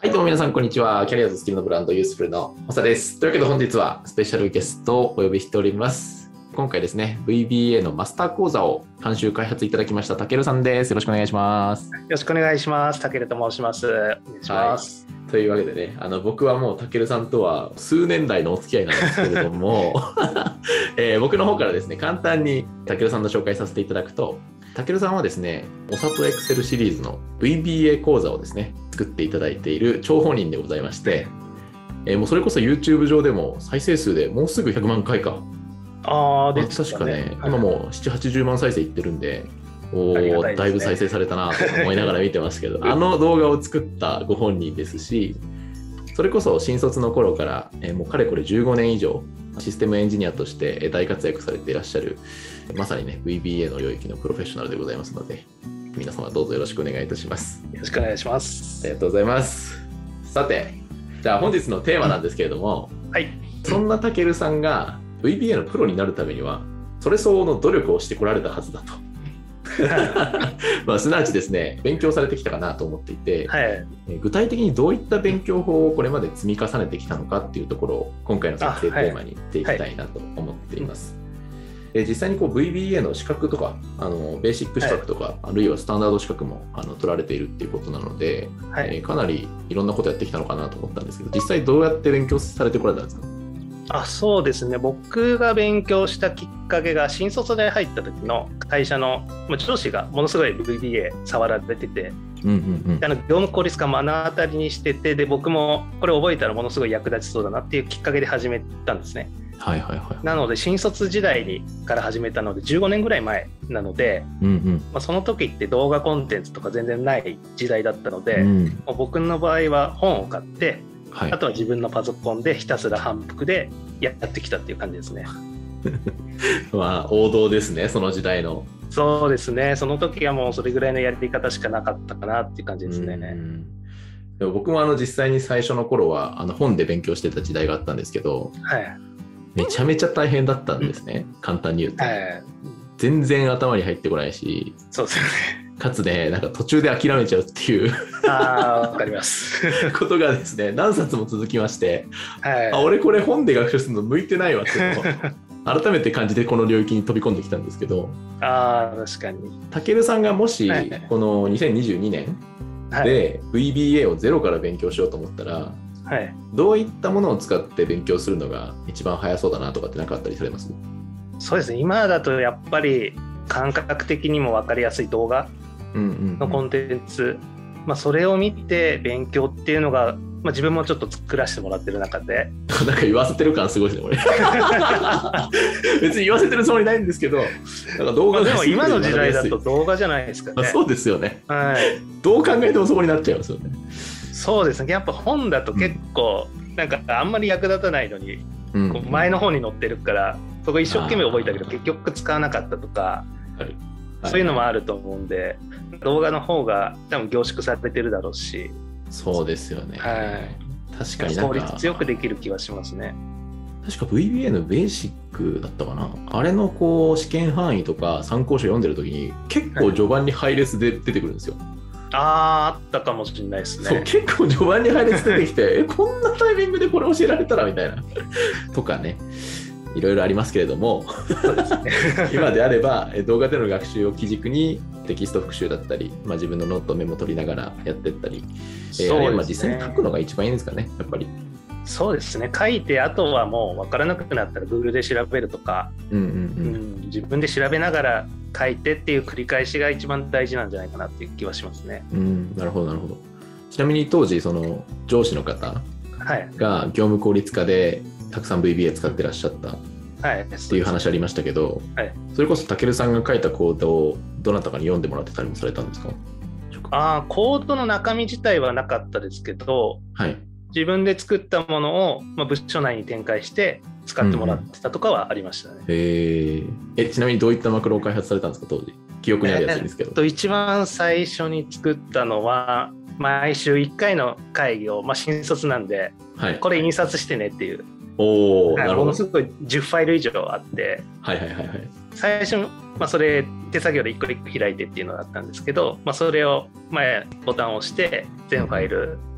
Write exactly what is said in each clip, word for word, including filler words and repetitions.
はい、どうも皆さん、こんにちは。キャリアとスキルのブランド、ユースフルのマサです。というわけで本日はスペシャルゲストをお呼びしております。今回ですね、ブイビーエー のマスター講座を監修開発いただきました、たけるさんです。よろしくお願いします。よろしくお願いします。たけると申します。お願いします。 はい、というわけでね、あの僕はもうたけるさんとは数年来のお付き合いなんですけれども、えー、僕の方からですね、簡単にたけるさんの紹介させていただくと、たけるさんはですね、おさとエクセルシリーズの ブイビーエー 講座をですね、作っていただいている張本人でございまして、えー、もうそれこそ YouTube 上でも再生数でもうすぐひゃくまんかいか。 ああ、で、 確かね、今もうななじゅう、はちじゅうまん再生いってるんで、おー、だいね、だいぶ再生されたなと思いながら見てますけど、あの動画を作ったご本人ですし、それこそ新卒の頃から、えー、もうかれこれじゅうごねん以上、システムエンジニアとして大活躍されていらっしゃる、まさにね、ブイビーエー の領域のプロフェッショナルでございますので、皆様どうぞよろしくお願いいたします。 よろしくお願いします。 ありがとうございます。さて、じゃあ本日のテーマなんですけれども、 はい、 そんなたけるさんが ブイビーエー のプロになるためには、それ相応の努力をしてこられたはずだと。まあ、すなわちですね、勉強されてきたかなと思っていて、はい、具体的にどういった勉強法をこれまで積み重ねてきたのかっていうところを今回の撮影テーマにしていきたいなと思っています。はいはい、実際にこう ブイビーエー の資格とかあのベーシック資格とか、はい、あるいはスタンダード資格もあの取られているっていうことなので、はい、えー、かなりいろんなことやってきたのかなと思ったんですけど、実際どうやって勉強されてこられたんですか？ あ、そうですね、僕が勉強したきっかけが新卒で入った時の会社の上司がものすごい ブイビーエー 触られてて、うんうんうん、あの業務効率化目の当たりにしてて、で僕もこれ覚えたらものすごい役立ちそうだなっていうきっかけで始めたんですね。 はいはいはい、 なので新卒時代にから始めたのでじゅうごねんぐらい前なので、うんうん、まあ、その時って動画コンテンツとか全然ない時代だったので、うん、もう僕の場合は本を買って、はい、あとは自分のパソコンでひたすら反復でやってきたっていう感じですね。 まあ王道ですね、その時代の。 そうですね、その時はもうそれぐらいのやり方しかなかったかなっていう感じですね。うん、 でも僕もあの実際に最初の頃はあの本で勉強してた時代があったんですけど、はい、めちゃめちゃ大変だったんですね、うん、簡単に言うと、はい、全然頭に入ってこないし、 そうですよね、 かつね、なんか途中で諦めちゃうっていうあー、わかりますことがですね、何冊も続きまして、はい、あ、俺これ本で学習するの向いてないわっていうのを改めて感じてこの領域に飛び込んできたんですけど、 あー、確かに。 たけるさんがもしこのにせんにじゅうにねんで ブイビーエー をゼロから勉強しようと思ったら、はい、どういったものを使って勉強するのが一番早そうだなとかって何かあったりされます？ そうですね、今だとやっぱり感覚的にも分かりやすい動画のコンテンツ、うんうんうん、まあ、それを見て勉強っていうのが、まあ、自分もちょっと作らせてもらってる中でなんか言わせてる感すごいですね、俺別に言わせてるつもりないんですけど、なんか動画が、 まあ、でも今の時代だと動画じゃないですかね。 そうですよね、 はい、 どう考えてもそこになっちゃいますよね。 そうですね、やっぱ本だと結構なんかあんまり役立たないのに、うん、こう前の方に載ってるからそこ一生懸命覚えたけど結局使わなかったとか、はい、そういうのもあると思うんで、動画の方が多分凝縮されてるだろうし。 そうですよね、はい、確かになんか効率よくできる気はしますね。 確か ブイビーエー のベーシックだったかな、あれのこう試験範囲とか参考書読んでる時に結構序盤に配列で出てくるんですよ、はい、 あー、あったかもしれないですね。 そう、結構序盤に配列出てきてえこんなタイミングでこれ教えられたらみたいなとかね、いろいろありますけれどもそうです、ね、今であれば動画での学習を基軸にテキスト復習だったり、まあ、自分のノートメモ取りながらやっていったり、えー、あるいはまあ実際に書くのが一番いいんですかね、やっぱり。 そうですね、書いてあとはもう分からなくなったら Google で調べるとか、うんうんうんうん、自分で調べながら書いてっていう繰り返しが一番大事なんじゃないかなっていう気はしますね。 うん、なるほどなるほど。ちなみに当時その上司の方が業務効率化でたくさん ブイビーエー 使ってらっしゃったっていう話ありましたけど、はい、それこそたけるさんが書いたコードをどなたかに読んでもらってたりもされたんですか？ あ、コードの中身自体はなかったですけど、はい、自分で作ったものを、まあ、部署内に展開して使ってもらってたとかはありましたね。うんうん、 へえ、ちなみにどういったマクロを開発されたんですか、当時。記憶にあるやつですけど。えっと、 一番最初に作ったのは毎週いっかいの会議を、まあ、新卒なんで、はい、これ印刷してねっていう、 おー、なるほど。 ものすごいじゅうファイル以上あって、 はいはいはいはい、 最初、まあ、それ手作業で一個一個開いてっていうのだったんですけど、まあ、それを前ボタンを押して全ファイル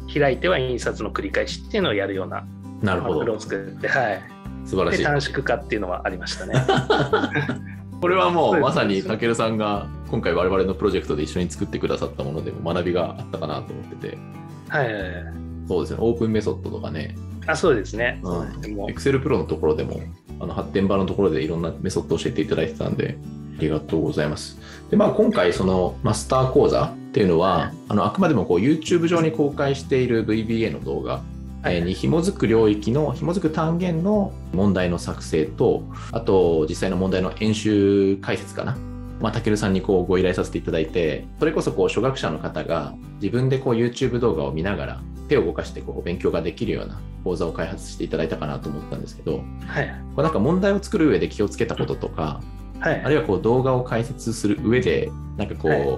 開いては印刷の繰り返しっていうのをやるようななるほどプロを作って、はい、 素晴らしい。 で短縮化っていうのはありましたね。 これはもうまさにたけるさんが今回我々のプロジェクトで一緒に作ってくださったものでも学びがあったかなと思ってて、 はいはいはい、 そうですね、オープンメソッドとかね、 あ、そうですね、 うん、Excel プロのところでもあの発展場のところでいろんなメソッドを教えていただいてたんでありがとうございます。で、まあ、今回そのマスター講座っていうのは、はい、あのあくまでもこう YouTube 上に公開している ブイビーエー の動画に紐づく領域の紐づく単元の問題の作成と、あと実際の問題の演習解説かな、まあ、たけるさんにこうご依頼させていただいて、それこそこう初学者の方が自分でこう YouTube 動画を見ながら手を動かしてこう勉強ができるような講座を開発していただいたかなと思ったんですけど、はい、これなんか問題を作る上で気をつけたこととか、はい、あるいはこう動画を解説する上でなんかこう、はい、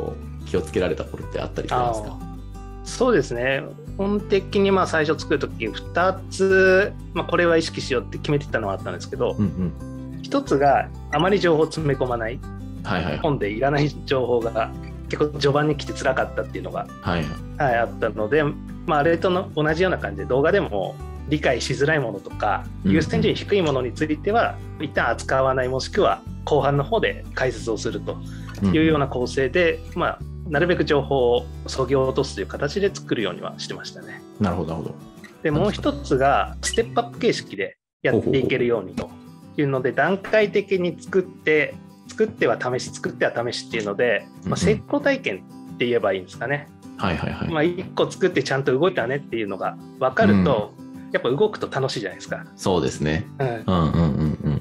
気をつけられたことってあったりするんですか？ そうですね、本的にまあ最初作るときふたつ、まあ、これは意識しようって決めてたのはあったんですけど、うんうん、ひとつがあまり情報を詰め込まない、はいはい、本でいらない情報が結構序盤に来て辛かったっていうのが、はいはい、あったので、まあ、あれとの同じような感じで動画でも理解しづらいものとか優先順位低いものについては一旦扱わない、もしくは後半の方で解説をするというような構成で、うん、まあなるべく情報を削ぎ落とすという形で作るようにはしてましたね。 なるほどなるほど。 でもう一つがステップアップ形式でやっていけるようにというので、段階的に作って作っては試し作っては試しっていうので、まあ、成功体験って言えばいいんですかね。はいはいはい。まあ、いっこ作ってちゃんと動いたねっていうのが分かると、うん、やっぱ動くと楽しいじゃないですか。 そうですね。うんうんうんうん。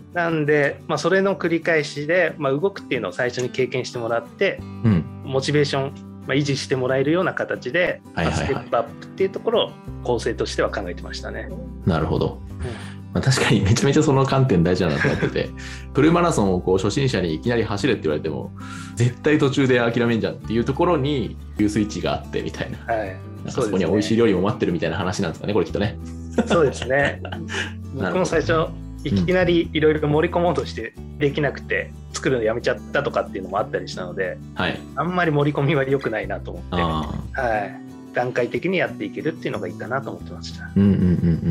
なんで、まあ、それの繰り返しで、まあ、動くっていうのを最初に経験してもらって、うん、モチベーション、まあ、維持してもらえるような形で、はいはいはい、ステップアップっていうところを構成としては考えてましたね。 なるほど。うん、まあ、確かにめちゃめちゃその観点大事だなと思っててフルマラソンをこう初心者にいきなり走れって言われても絶対途中で諦めんじゃんっていうところに急スイッチがあってみたいな、はい、なんかそこには美味しい料理も待ってるみたいな話なんですかね、これきっとね。 そうですね。僕も最初いきなりいろいろ盛り込もうとしてできなくて、うん、作るのやめちゃったとかっていうのもあったりしたので、はい、あんまり盛り込みは良くないなと思って、はい、段階的にやっていけるっていうのがいいかなと思ってました。うんうんうんうん。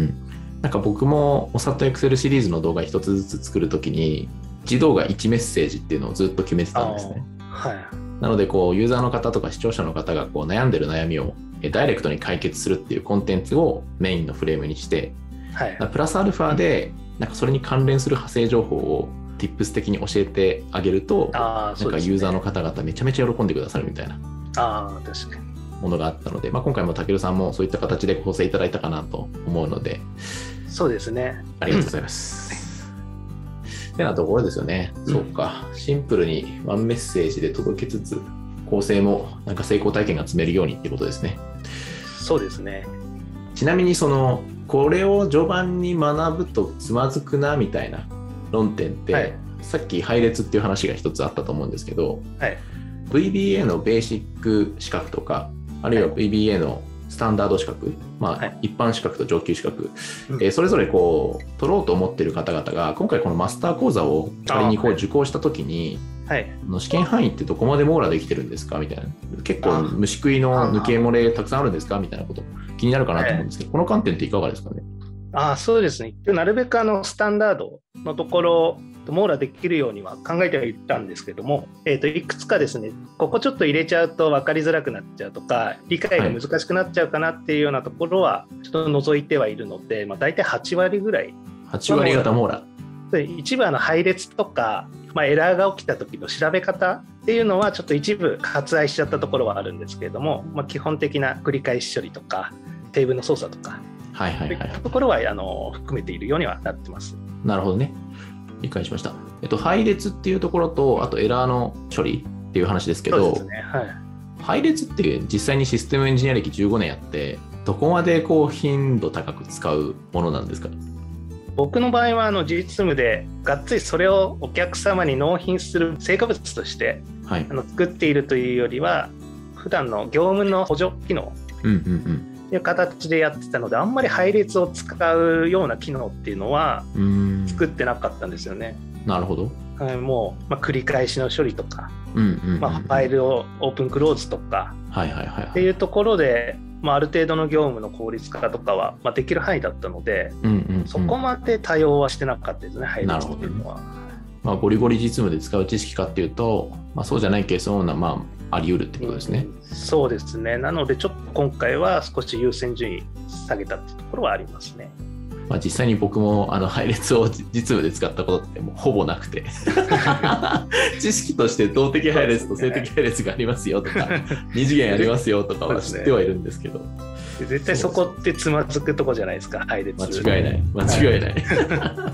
なんか僕もおさとエクセルシリーズの動画一つずつ作るときにいち動画いちメッセージっていうのをずっと決めてたんですね。はい、なのでこうユーザーの方とか視聴者の方がこう悩んでる悩みをダイレクトに解決するっていうコンテンツをメインのフレームにして、はい、プラスアルファでなんかそれに関連する派生情報を Tips 的に教えてあげると、あ、なんかユーザーの方々めちゃめちゃ喜んでくださるみたいなあ確かにものがあったので、まあ、今回もたけるさんもそういった形で構成いただいたかなと思うので、 そうですね、 ありがとうございます。ってなところですよね。うん、そうか、シンプルにワンメッセージで届けつつ構成もなんか成功体験が積めるようにっていうことですね。 そうですね。 ちなみにそのこれを序盤に学ぶとつまずくなみたいな論点って、はい、さっき配列っていう話が一つあったと思うんですけど、はい、ブイビーエー のベーシック資格とかあるいは ブイビーエー のスタンダード資格、まあはい、一般資格と上級資格、うん、えー、それぞれこう取ろうと思っている方々が今回このマスター講座を仮にこう受講した時に、はい、の試験範囲ってどこまで網羅できてるんですかみたいな、結構虫食いの抜け漏れたくさんあるんですかみたいなこと気になるかなと思うんですけど、はい、この観点っていかがですかね。 ああ、そうですね。なるべくあのスタンダードのところ網羅できるようには考えてはいったんですけども、えーと、いくつかですね、ここちょっと入れちゃうと分かりづらくなっちゃうとか理解が難しくなっちゃうかなっていうようなところはちょっと除いてはいるので、まあ、大体はち割ぐらい。 はち割方網羅。 一部あの配列とか、まあ、エラーが起きた時の調べ方っていうのはちょっと一部割愛しちゃったところはあるんですけれども、まあ、基本的な繰り返し処理とかテーブルの操作とか、はいはいはい、そういったところはあの含めているようにはなってます。 なるほどね、理解しました。えっと、配列っていうところとあとエラーの処理っていう話ですけど、そうですね、はい、配列って実際にシステムエンジニア歴じゅうごねんやってどこまでこう頻度高く使うものなんですか？ 僕の場合はあの実務でがっつりそれをお客様に納品する成果物として、はい、あの作っているというよりは普段の業務の補助機能という形でやってたので、あんまり配列を使うような機能っていうのは作ってなかったんですよね。 なるほど。 はい、もう、まあ、繰り返しの処理とか、うんうんうんうん、まあ、ファイルをオープンクローズとか、はいはいはいはい、っていうところでまあ、ある程度の業務の効率化とかは、まあ、できる範囲だったので、 うんうんうん、 そこまで対応はしてなかったですね、配列っていうのは。 まあ、ゴリゴリ実務で使う知識かっていうと、まあ、そうじゃないケースも、まあ、あり得るってことですね、 うん。そうですね。なのでちょっと今回は少し優先順位下げたっていうところはありますね。 まあ、実際に僕もあの配列を実務で使ったことってもうほぼなくて知識として動的配列と静的配列がありますよとか、二次元ありますよとかは知ってはいるんですけど、 絶対そこってつまずくとこじゃないですか、配列。 間違いない間違いない、はい、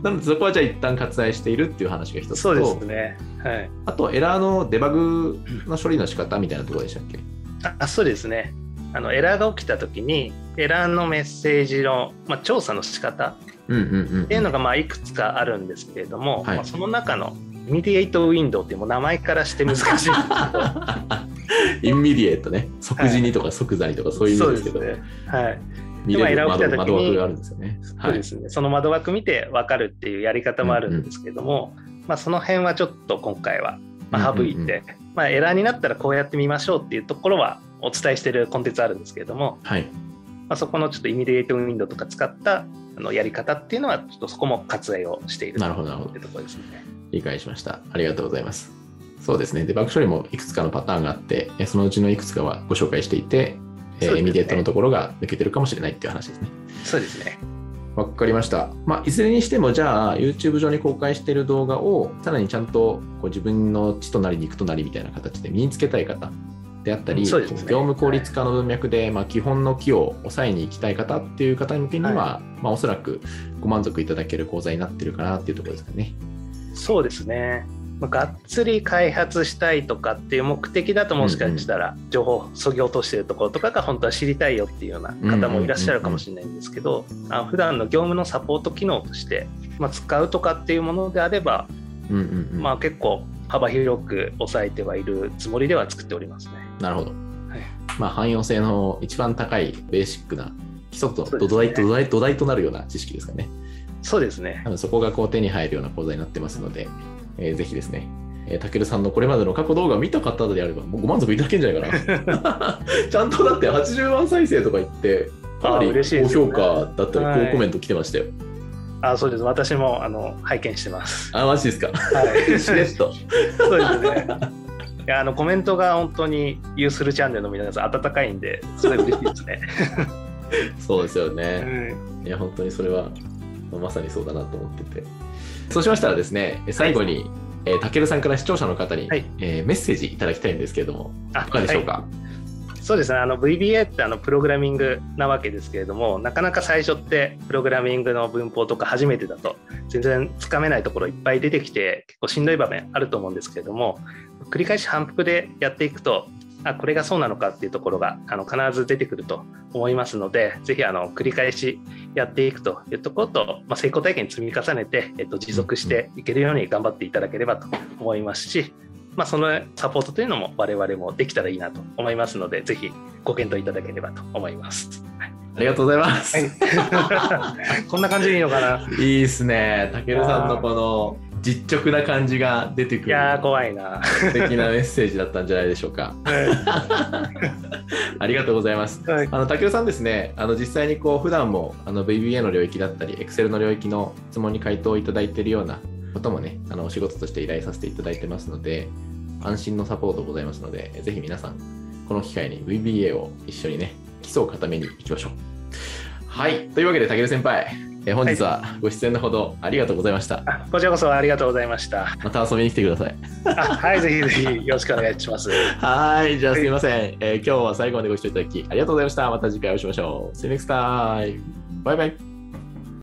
なのでそこはじゃあ一旦割愛しているっていう話が一つと、 そうですね、はい、 あとエラーのデバグの処理の仕方みたいなところでしたっけ？ あ、そうですね。あのエラーが起きたときにエラーのメッセージの、まあ、調査の仕方っていうのがまあいくつかあるんですけれども、はい、まあ、その中のイミディエイトウィンドウっていうもう名前からして難しいんですけどインミディエイトね、即時にとか即座にとかそういう意味ですけど、 はい、そうですね、はい、 見れる 窓, 窓枠があるんですよね。 そうですね、その窓枠見て分かるっていうやり方もあるんですけども、うんうん、まあ、その辺はちょっと今回はまあ省いて、うんうんうん、まあ、エラーになったらこうやってみましょうっていうところはお伝えしているコンテンツあるんですけれども、はい、まあ、そこのちょっとイミディエイトウィンドウとか使ったあのやり方っていうのはちょっとそこも割愛をしているというところですね。 理解しました。ありがとうございます。そうですね、デバッグ処理もいくつかのパターンがあって、そのうちのいくつかはご紹介していて、えー、イミディエイトのところが抜けてるかもしれないっていう話ですね。 そうですね。 わかりました。まあ、いずれにしてもじゃあ YouTube 上に公開している動画をさらにちゃんとこう自分の血となり肉となりみたいな形で身につけたい方であったり、ね、業務効率化の文脈で、はい、まあ、基本の木を抑えに行きたい方っていう方向けには、はい、まあ、おそらくご満足いただける講座になってるかなっていうところですかね。そうですね。 まあ、がっつり開発したいとかっていう目的だともしかしたら情報を削ぎ落としているところとかが本当は知りたいよっていうような方もいらっしゃるかもしれないんですけど、あ、普段の業務のサポート機能として、まあ、使うとかっていうものであれば、うんうんうん、まあ、結構幅広く抑えてはいるつもりでは作っておりますね。 なるほど、はい、まあ、汎用性の一番高いベーシックな基礎と土台と土台、土台となるような知識ですかね。 そうですね。 多分そこがこう手に入るような講座になってますので、えー、ぜひですね、たけるさんのこれまでの過去動画を見た方であればもうご満足いただけるんじゃないかなちゃんとだってはちじゅうまん再生とか言ってかなり高評価だったり高コメント来てましたよ。 あ、そうです。私もあの拝見してます。 あ、マジですか。はい。しれっと。 そうですね。いや、あのコメントが本当にユースルチャンネルの皆さん温かいんで、すごい嬉しいですね。 そうですよね。うん、いや、本当にそれはまさにそうだなと思ってて。そうしましたらですね、最後に、はい、えー、たけるさんから視聴者の方に、はい、えー、メッセージいただきたいんですけれども、いかがでしょうか。はい、 そうですね、あの ブイビーエー ってあのプログラミングなわけですけれども、なかなか最初ってプログラミングの文法とか初めてだと全然つかめないところいっぱい出てきて結構しんどい場面あると思うんですけれども、繰り返し反復でやっていくと、あ、これがそうなのかっていうところがあの必ず出てくると思いますので、ぜひあの繰り返しやっていくというところと、まあ、成功体験積み重ねて、えっと、持続していけるように頑張っていただければと思いますし、まあ、そのサポートというのも我々もできたらいいなと思いますので、ぜひご検討いただければと思います。はい、 ありがとうございます。 はい、こんな感じでいいのかな。 いいですね。たけるさんのこの実直な感じが出てくる。 いやー、怖いな。 素敵なメッセージだったんじゃないでしょうか。ありがとうございます。はい、あのたけるさんですね、あの実際にこう普段もあの ブイビーエー の領域だったり Excel の領域の質問に回答いただいているようなこともね、あのお仕事として依頼させていただいてますので、安心のサポートございますので、ぜひ皆さんこの機会に ブイビーエー を一緒にね、基礎を固めにいきましょう。はい、というわけでたける先輩、え本日はご出演のほどありがとうございました。はい、 こちらこそありがとうございました。 また遊びに来てください。 あ、はい、ぜひぜひよろしくお願いします。 はい、じゃあすみません、えー、今日は最後までご視聴いただきありがとうございました。また次回お会いしましょう。See you next time. バイバイ。